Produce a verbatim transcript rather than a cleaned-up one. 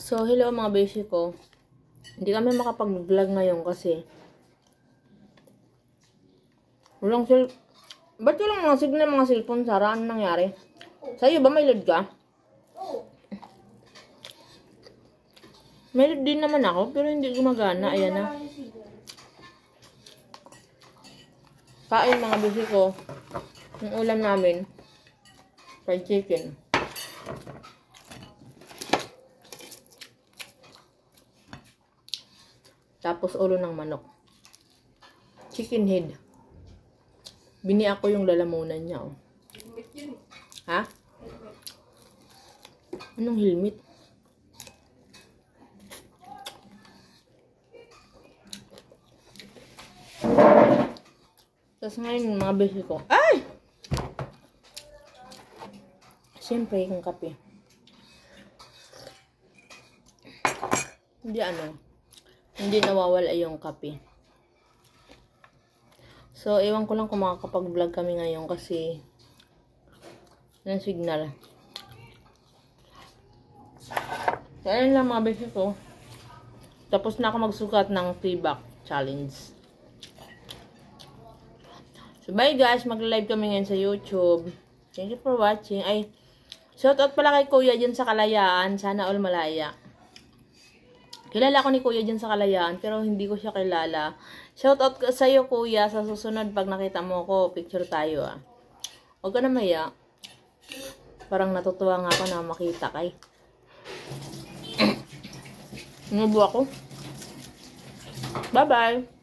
So, hello mga beshi ko. Hindi kami makapag-vlog ngayon kasi walang sil... Ba't walang mga signal mga cellphone, Sarah? Ano nangyari? Sa'yo ba may load ka? May load din naman ako, pero hindi gumagana. Ayan na. Kain mga beshi ko. Yung ulam namin, fried chicken. Tapos ulo ng manok. Chicken head. Bini ako yung lalamunan niya. Oh. Ha? Anong helmet? Tapos ngayon mga beshi ko. Ay! Siyempre yung kape. Hindi ano. Hindi nawawala yung kape. So, ewan ko lang kung makakapag-vlog kami ngayon kasi ng signal. So, ayun lang mga beshi ko. Tapos na ako magsukat ng three-back challenge. So, bye guys. Mag-live kami ngayon sa YouTube. Thank you for watching. Ay, shoutout pala kay Kuya dyan sa Kalayaan. Sana all malaya. Kilala ko ni Kuya dyan sa Kalayaan, pero hindi ko siya kilala. Shoutout sa iyo, Kuya. Sa susunod, pag nakita mo ko, picture tayo, ah. Huwag ka na maya. Parang natutuwa nga ako na makita kay. Inubo ako. Bye-bye!